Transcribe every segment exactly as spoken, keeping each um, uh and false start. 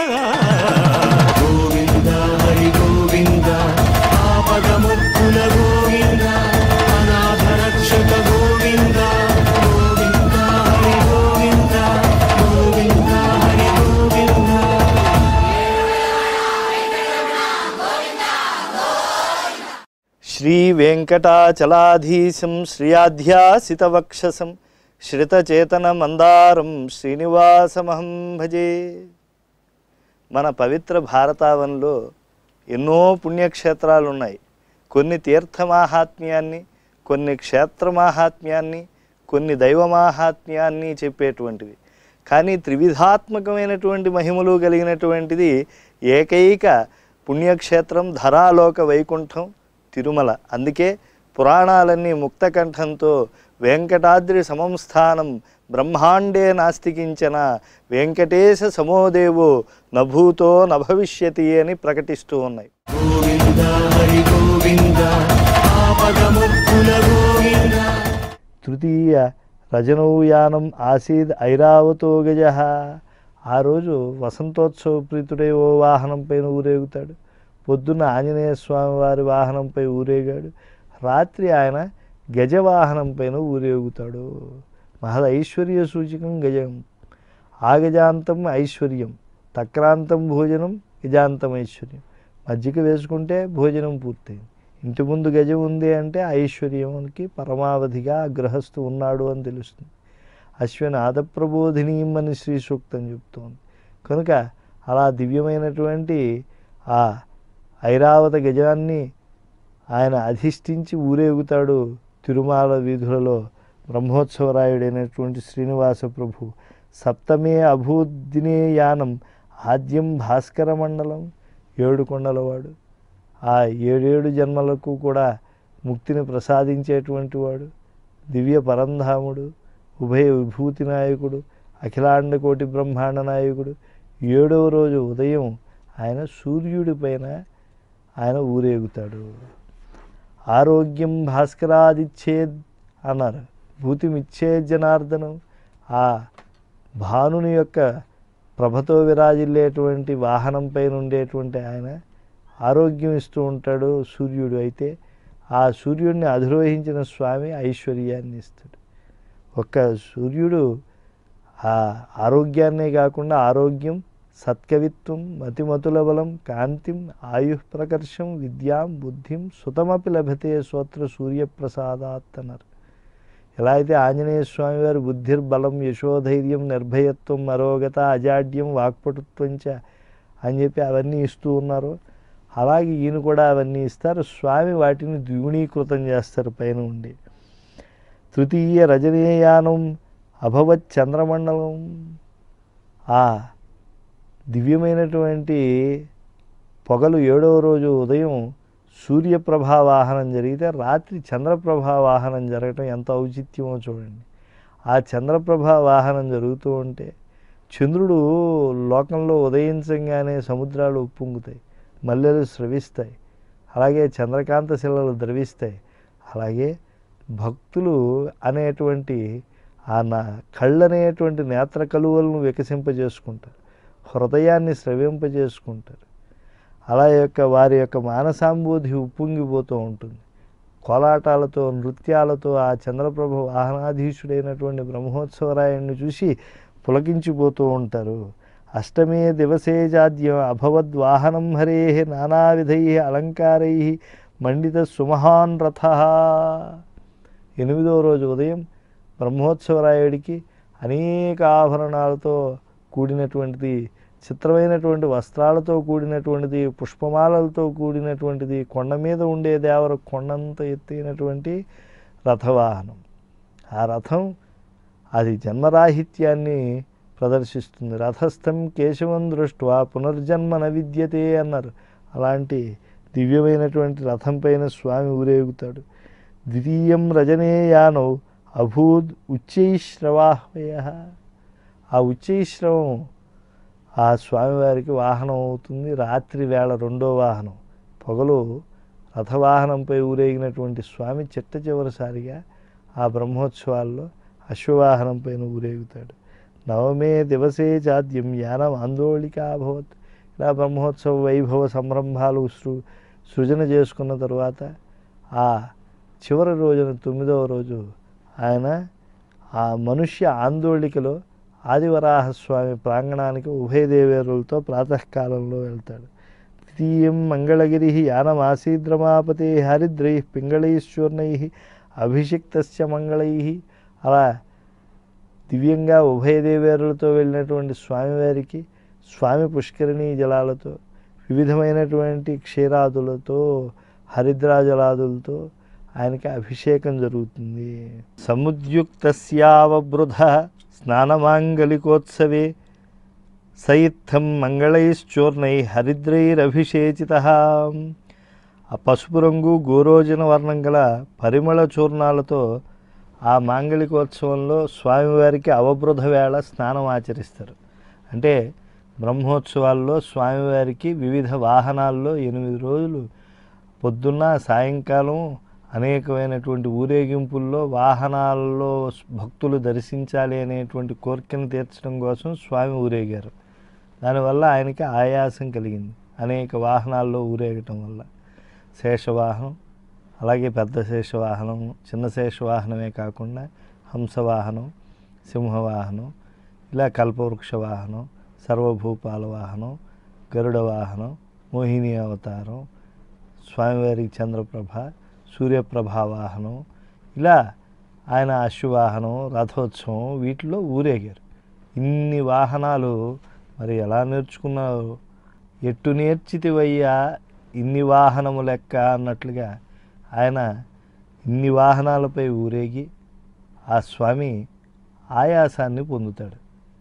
గోవింద హరి గోవింద ఆపదముక్కుల గోవింద అనాథ రక్షక గోవింద గోవింద హరి గోవింద గోవింద హరి గోవింద. శ్రీ వెంకటాచలాధీశం శ్రియాధ్యాసితవక్షసం శ్రితచేతన మందారం శ్రీనివాసమహం భజే. మన పవిత్ర భారతావనంలో ఎన్నో పుణ్యక్షేత్రాలు ఉన్నాయి. కొన్ని తీర్థమాహాత్మ్యాన్ని, కొన్ని క్షేత్రమాహాత్మ్యాన్ని, కొన్ని దైవమాహాత్మ్యాన్ని చెప్పేటువంటివి. కానీ త్రివిధాత్మకమైనటువంటి మహిమలు కలిగినటువంటిది ఏకైక పుణ్యక్షేత్రం ధరాలోక వైకుంఠం తిరుమల. అందుకే పురాణాలన్నీ ముక్తకంఠంతో వెంకటాద్రి సమంస్థానం బ్రహ్మాండే నాస్తికించిన వెంకటేశ సమోదేవో నభూతో నభవిష్యతి అని ప్రకటిస్తూ ఉన్నాయి. గోవింద హరి గోవింద ఆపదముక్కుల గోవింద. తృతీయ రజనౌయానం ఆసీద్ ఐరావతో గజ. ఆ రోజు వసంతోత్సవ ప్రీతుడై ఓ వాహనం పైన ఊరేగుతాడు. పొద్దున్న ఆంజనేయ స్వామి వారి వాహనంపై ఊరేగాడు. రాత్రి ఆయన గజవాహనం పైన ఊరేగుతాడు. మహద్ ఐశ్వర్య సూచకం గజం. ఆగజాంతం ఐశ్వర్యం, తక్రాంతం భోజనం, గజాంతం ఐశ్వర్యం. మజ్జిగ వేసుకుంటే భోజనం పూర్తయింది. ఇంటి ముందు గజం ఉంది అంటే ఐశ్వర్యానికి పరమావధిగా గృహస్థు ఉన్నాడు అని తెలుస్తుంది. అశ్విని ఆదప్రబోధినీయం అని శ్రీ సూక్తం చెప్తోంది. కనుక అలా దివ్యమైనటువంటి ఆ ఐరావత గజాన్ని ఆయన అధిష్ఠించి ఊరేగుతాడు తిరుమల వీధులలో. బ్రహ్మోత్సవరాయుడైనటువంటి శ్రీనివాస ప్రభు సప్తమే అభూదినే యానం ఆద్యం భాస్కర మండలం. ఏడు కొండలవాడు, ఆ ఏడేడు జన్మలకు కూడా ముక్తిని ప్రసాదించేటువంటి వాడు, దివ్య పరంధాముడు, ఉభయ విభూతి నాయకుడు, అఖిలాండ కోటి బ్రహ్మాండ నాయకుడు. ఏడవ రోజు ఉదయం ఆయన సూర్యుడి పైన ఆయన ఊరేగుతాడు. ఆరోగ్యం భాస్కరాదిచ్చేద్ అన్నారు. భూతిమిచ్చే జనార్దనం. ఆ భానుని యొక్క ప్రభతో విరాజిల్లేటువంటి వాహనం పైన ఉండేటువంటి ఆయన ఆరోగ్యం ఇస్తూ ఉంటాడు సూర్యుడు. అయితే ఆ సూర్యుడిని అధిరోహించిన స్వామి ఐశ్వర్యాన్ని ఇస్తాడు. ఒక్క సూర్యుడు ఆ ఆరోగ్యాన్నే కాకుండా ఆరోగ్యం, సత్కవిత్వం, మతిమతుల బలం, కాంతిం, ఆయు ప్రకర్షం, విద్యాం, బుద్ధిం సుతమపి లభతే సోత్ర సూర్యప్రసాదాత్ అన్నారు. ఎలా అయితే ఆంజనేయ స్వామి వారు బుద్ధిర్బలం, యశోధైర్యం, నిర్భయత్వం, అరోగత, అజాడ్యం, వాక్పటుత్వంచ అని చెప్పి అవన్నీ ఇస్తూ ఉన్నారు, అలాగే ఈయన కూడా అవన్నీ ఇస్తారు. స్వామి వాటిని ద్విగుణీకృతం చేస్తారు పైన ఉండి. తృతీయ రజనీయానం అభవత్ చంద్రమండలం. ఆ దివ్యమైనటువంటి పొగలు ఏడవ రోజు ఉదయం సూర్యప్రభా వాహనం జరిగితే రాత్రి చంద్రప్రభా వాహనం జరగటం ఎంత ఔచిత్యమో చూడండి. ఆ చంద్రప్రభా వాహనం జరుగుతూ ఉంటే చంద్రుడు లోకంలో ఉదయించగానే సముద్రాలు ఉప్పొంగుతాయి, మల్లెలు స్రవిస్తాయి, అలాగే చంద్రకాంత శిలలు ద్రవిస్తాయి. అలాగే భక్తులు అనేటువంటి ఆ నా కళ్ళనేటువంటి నేత్ర కలువలను వికసింపజేసుకుంటారు, హృదయాన్ని స్రవింపజేసుకుంటారు. అలా యొక్క వారి యొక్క మానసాంబోధి ఉప్పొంగిపోతూ ఉంటుంది. కోలాటాలతో, నృత్యాలతో ఆ చంద్రప్రభ వాహనాధీశుడైనటువంటి బ్రహ్మోత్సవరాయుడిని చూసి పులకించిపోతూ ఉంటారు. అష్టమే దివసే జాద్యం అభవద్వాహనం హరే నానావిధై అలంకారై మండిత సుమహాన్ రథ. ఎనిమిదవ రోజు ఉదయం బ్రహ్మోత్సవరాయుడికి అనేక ఆభరణాలతో కూడినటువంటిది, చిత్రమైనటువంటి వస్త్రాలతో కూడినటువంటిది, పుష్పమాలలతో కూడినటువంటిది, కొండ మీద ఉండే దేవర కొండంత ఎత్తైనటువంటి రథవాహనం. ఆ రథం అది జన్మరాహిత్యాన్ని ప్రదర్శిస్తుంది. రథస్థం కేశవం దృష్ట్వా పునర్జన్మ న విద్యతే అన్నారు. అలాంటి దివ్యమైనటువంటి రథం పైన స్వామి ఊరేగుతాడు. ద్వితీయం రజనేయానౌ అభూద్ ఉచ్చైశ్రవాహ్వయ. ఆ ఉచ్చైశ్రవం ఆ స్వామివారికి వాహనం అవుతుంది. రాత్రి వేళ రెండో వాహనం. పొగలు రథవాహనంపై ఊరేగినటువంటి స్వామి చిట్ట చివరిసారిగా ఆ బ్రహ్మోత్సవాల్లో అశ్వవాహనం పైన ఊరేగుతాడు. నవమే దివసే చాద్యం యానం ఆందోళిక అభవత్. ఇలా బ్రహ్మోత్సవ వైభవ సంరంభాలు సృ సృజన చేసుకున్న తర్వాత ఆ చివరి రోజున తొమ్మిదవ రోజు ఆయన ఆ మనుష్య ఆందోళికలో ఆదివరాహస్వామి ప్రాంగణానికి ఉభయదేవేరులతో ప్రాతకాలంలో వెళ్తాడు. తృతీయం మంగళగిరి యానమాసీద్రమాపతే హరిద్రై పింగళైశ్వర్ణై అభిషిక్తస్య మంగళై. అలా దివ్యంగా ఉభయదేవేరులతో వెళ్ళినటువంటి స్వామివారికి స్వామి పుష్కరిణీ జలాలతో వివిధమైనటువంటి క్షీరాదులతో హరిద్రాజలాదులతో ఆయనకి అభిషేకం జరుగుతుంది. సముద్యుక్తస్యావబృధ స్నానమాంగలికోత్సవే సయిత్థం మంగళైశ్చూర్ణై హరిద్రైరభిషేచిత. ఆ పసుపు రంగు గోరోజన వర్ణం గల పరిమళ చూర్ణాలతో ఆ మాంగళికోత్సవంలో స్వామివారికి అవబృధ వేళ స్నానం ఆచరిస్తారు. అంటే బ్రహ్మోత్సవాల్లో స్వామివారికి వివిధ వాహనాల్లో ఎనిమిది రోజులు పొద్దున్న సాయంకాలం అనేకమైనటువంటి ఊరేగింపుల్లో వాహనాల్లో భక్తులు దర్శించాలి అనేటువంటి కోరికను తీర్చడం కోసం స్వామి ఊరేగారు. దానివల్ల ఆయనకి ఆయాసం కలిగింది అనేక వాహనాల్లో ఊరేగటం వల్ల. శేషవాహనం, అలాగే పెద్ద శేషవాహనం, చిన్న శేషవాహనమే కాకుండా హంసవాహనం, సింహవాహనం, ఇలా కల్పవృక్ష వాహనం, సర్వభూపాల వాహనం, గరుడ వాహనం, మోహిని అవతారం, స్వామివారికి చంద్రప్రభ, సూర్యప్రభా వాహనం, ఇలా ఆయన అశ్వవాహనం, రథోత్సవం వీటిలో ఊరేగారు. ఇన్ని వాహనాలు మరి ఎలా నేర్చుకున్నారు? ఎట్టు నేర్చితివయ్యా ఇన్ని వాహనము లెక్క అన్నట్లుగా ఆయన ఇన్ని వాహనాలపై ఊరేగి ఆ స్వామి ఆయాసాన్ని పొందుతాడు.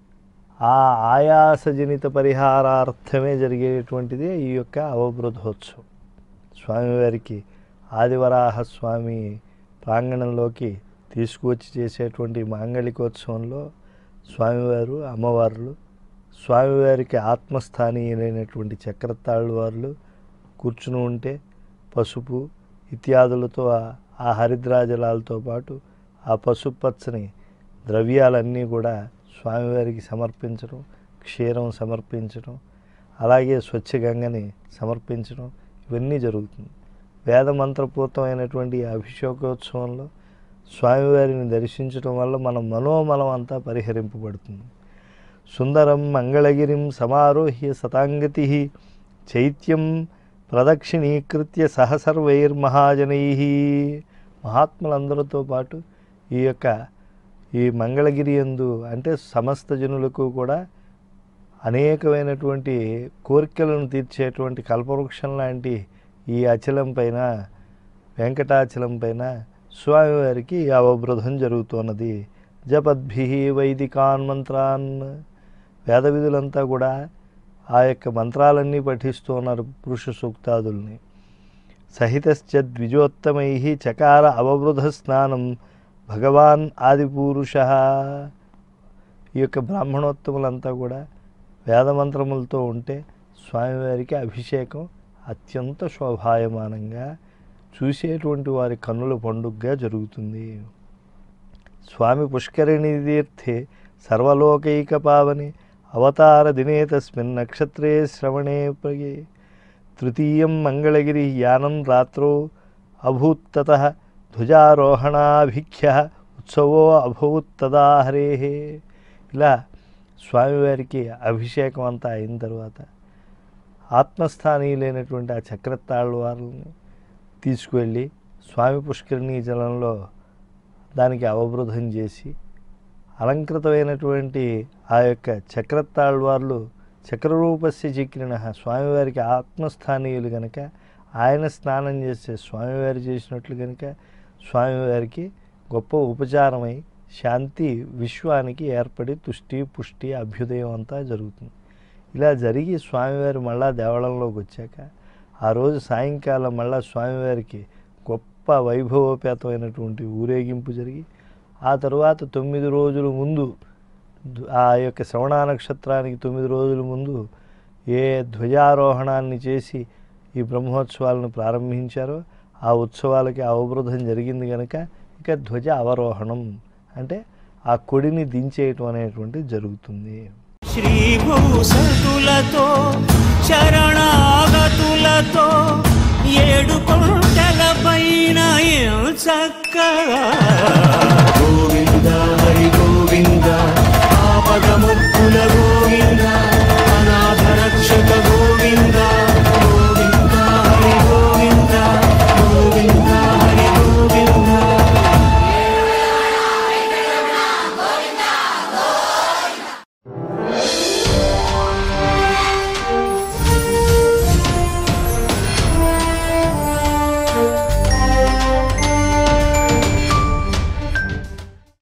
ఆ ఆయాసజనిత పరిహారార్థమే జరిగేటువంటిది ఈ యొక్క అవబృధోత్సవం. స్వామివారికి ఆదివరాహస్వామి ప్రాంగణంలోకి తీసుకువచ్చి చేసేటువంటి మాంగళికోత్సవంలో స్వామివారు, అమ్మవార్లు, స్వామివారికి ఆత్మస్థానీయులైనటువంటి చక్రతాళ్ళు వార్లు కూర్చుని ఉంటే పసుపు ఇత్యాదులతో ఆ హరిద్రాజలాలతో పాటు ఆ పసుపు పచ్చని ద్రవ్యాలన్నీ కూడా స్వామివారికి సమర్పించడం, క్షీరం సమర్పించడం, అలాగే స్వచ్ఛగంగని సమర్పించడం ఇవన్నీ జరుగుతుంది. వేదమంత్రపూర్తమైనటువంటి అభిషేకోత్సవంలో స్వామివారిని దర్శించడం వల్ల మన మనోమలం అంతా పరిహరింపబడుతుంది. సుందరం మంగళగిరిం సమారోహ్య సతాంగతి చైత్యం ప్రదక్షిణీకృత్య సహసర్వైర్మహాజనై. మహాత్ములందరితో పాటు ఈ యొక్క ఈ మంగళగిరి యందు అంటే సమస్త జనులకు కూడా అనేకమైనటువంటి కోరికలను తీర్చేటువంటి కల్పవృక్షం లాంటి ఈ అచలం పైన, వెంకటాచలం పైన స్వామివారికి అవబృధం జరుగుతున్నది. జపద్భి వైదికాన్ మంత్రాన్, వేద విధులంతా కూడా ఆ యొక్క మంత్రాలన్నీ పఠిస్తూ ఉన్నారు, పురుష సూక్తాదుల్ని. సహితశ్చ ద్విజోత్తమై చకార అవబృధ స్నానం భగవాన్ ఆదిపురుష. ఈ యొక్క బ్రాహ్మణోత్తములంతా కూడా వేదమంత్రములతో ఉంటే స్వామివారికి అభిషేకం అత్యంత శోభాయమానంగా చూసేటువంటి వారి కన్నుల పండుగగా జరుగుతుంది. స్వామి పుష్కరిణీ తీర్థే సర్వలోకైక పావని అవతార దినే తస్మిన్ నక్షత్రే శ్రవణే ప్రగే. తృతీయం మంగళగిరి యానం రాత్రో అభూత్తతః ధ్వజారోహణాభిఖ్య ఉత్సవో అభూత్ తదా హరేః. ఇలా స్వామివారికి అభిషేకం అంతా అయిన తర్వాత ఆత్మస్థానీయులైనటువంటి ఆ చక్రతాళ్ళు వారిని తీసుకువెళ్ళి స్వామి పుష్కరిణీ జలంలో దానికి అవబృధం చేసి అలంకృతమైనటువంటి ఆ యొక్క చక్రతాళ్వార్లు చక్రరూపస్య చిక్రిణ స్వామివారికి ఆత్మస్థానీయులు కనుక ఆయన స్నానం చేసే స్వామివారి చేసినట్లు కనుక స్వామివారికి గొప్ప ఉపచారమై శాంతి విశ్వానికి ఏర్పడి తుష్టి పుష్టి అభ్యుదయం అంతా జరుగుతుంది. ఇలా జరిగి స్వామివారి మళ్ళా దేవళంలోకి వచ్చాక ఆ రోజు సాయంకాలం మళ్ళా స్వామివారికి గొప్ప వైభవోపేతమైనటువంటి ఊరేగింపు జరిగి ఆ తరువాత తొమ్మిది రోజుల ముందు ఆ యొక్క శ్రవణ నక్షత్రానికి తొమ్మిది రోజుల ముందు ఏ ధ్వజారోహణాన్ని చేసి ఈ బ్రహ్మోత్సవాలను ప్రారంభించారో ఆ ఉత్సవాలకి అవబృధం జరిగింది కనుక ఇక ధ్వజ అవరోహణం అంటే ఆ కొడిని దించేయటం అనేటువంటిది జరుగుతుంది. శ్రీభూసతులతో శరణాగతులతో ఏడు కొండల పైన చక్కగా